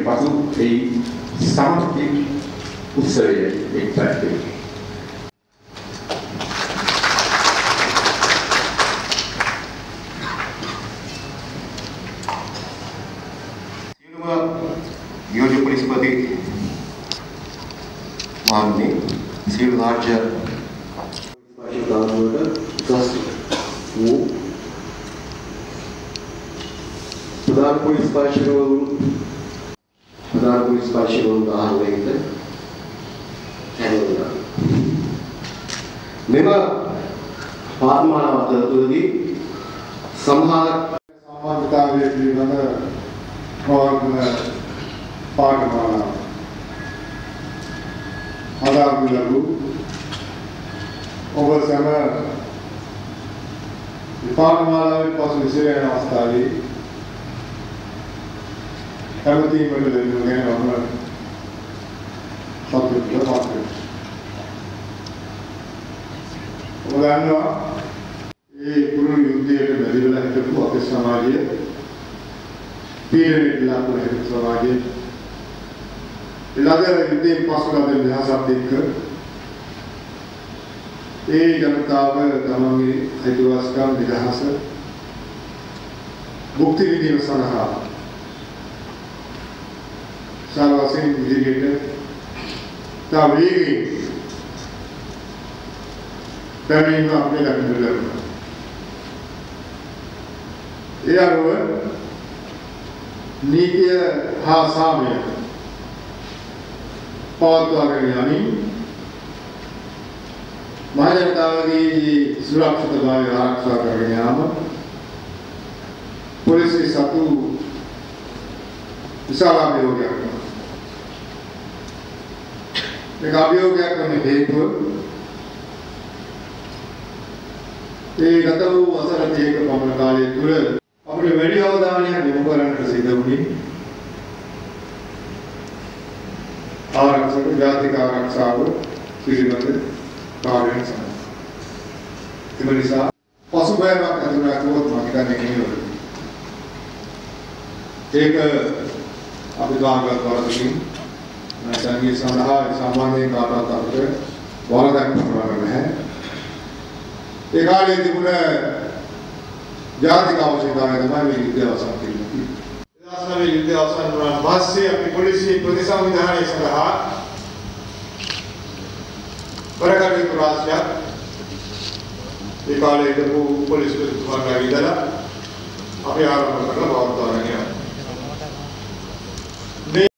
පසු ඒ සමාප්ති උත්සවයේ එක් පැත්තේ योग्य परिस्पति माननीय सिविल राज्य प्रधान पुलिस पार्षद मेम पात्मानवतुदी संहार सामान्यतावे पिलिबंद प्रवर्तन पाठमाला आधारगुलु ඔබ සම පාඨමාලාවේ පසු විශේෂ අවස්ථාවේ හැමතිස්සෙම දෙන්නේ නම සතුටුට පාත්‍රයි. ඔබ දන්නවා මේ කුරුළු යුද්ධයට බැරිවලා හිටපු අපේ සමාජයේ පීඩනයට ලක් වුණ හිටපු සමාජයේ ඊළඟ යුද්ධයෙන් පසු ලැබෙන විනාශات එක්ක ඒ ජනතාව තමන්ගේ අයිතිවාසිකම් නිදහස භුක්ති විඳීම සඳහා සාරවසින් ඉදිරියට තව වේගයෙන් පැමිණීම අපේ ළඟට ලැබුණා. ඒ අනුව නීතිය හා සාමය පවත්වාගෙන යමින් මහජනතාවගේ සුරක්ෂිතභාවය ආරක්ෂා කරගෙන යාම පොලිසිය සතු විශාල අභියෝගයක්. මේක අභියෝගයක් වන හේතුව ඒ ගත වූ වසර 30ක පමණ කාලය තුළ අපිට වැඩි අවධානයක් යොමු කරන්නට සිදු වුණේ ආරක්ෂක ජාතික ආරක්ෂාව පිළිබඳ කාර්යයන් සඳහා. ඒ නිසා පසුබෑමක් ඇතිවුණා කිව්වොත් මම හිතන්නේ නෙමෙයි. ඒක අපි ගාමගත වරදකින් නැත්නම් සඳහා සාමාන්‍යයෙන් කාටවත් අපිට වරදක් කරන්න නැහැ. ඒ කාලේ තිබුණ ජාතික අවශ්‍යතාවය තමයි මේ යුද්ධය අවසන් කිරීම. 2009 යුද්ධය අවසන් වුණාට පස්සේ අපි පොලිසිය ප්‍රතිසංවිධානය සඳහා වරකටයුතු රාශියක් ඒ කාලේ හිටපු පොලිස් ප්‍රතිතුමාලා විදලා අපි ආරම්භ කරලා පවත්වාගෙන යනවා.